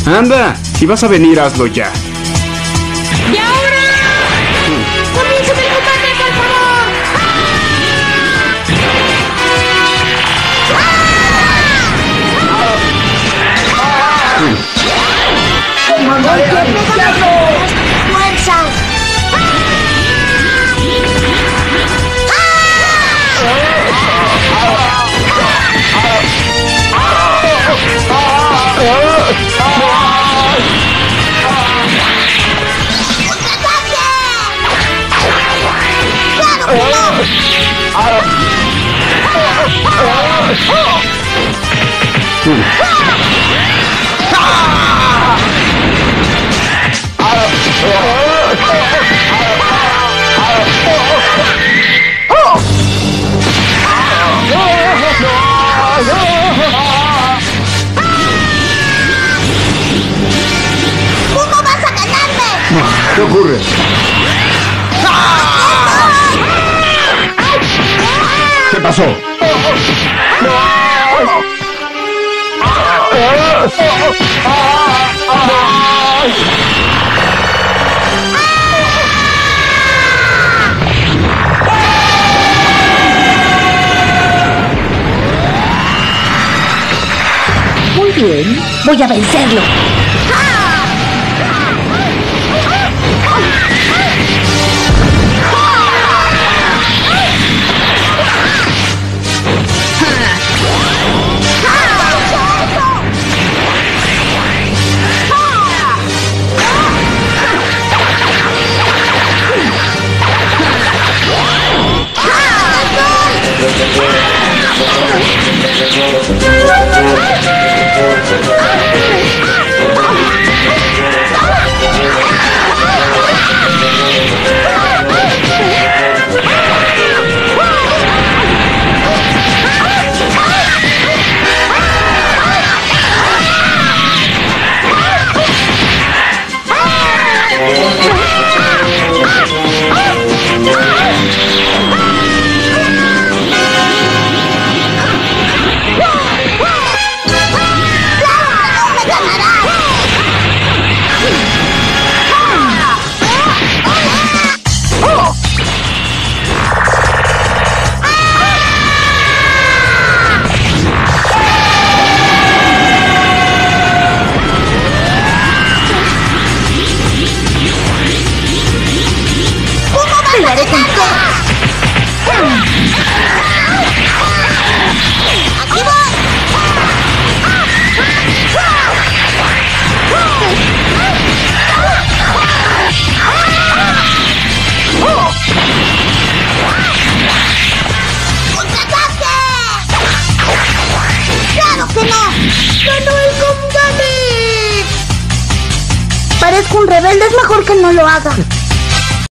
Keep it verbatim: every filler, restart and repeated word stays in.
Anda, si vas a venir, hazlo ya. ¡Y ahora! ¡Comienza el combate, por favor! ¡Fuerzas! ¿Cómo vas a ganarme? ¿Qué ocurre? ¿Qué pasó? Muy bien, voy a vencerlo. Parezco un rebelde, es mejor que no lo haga.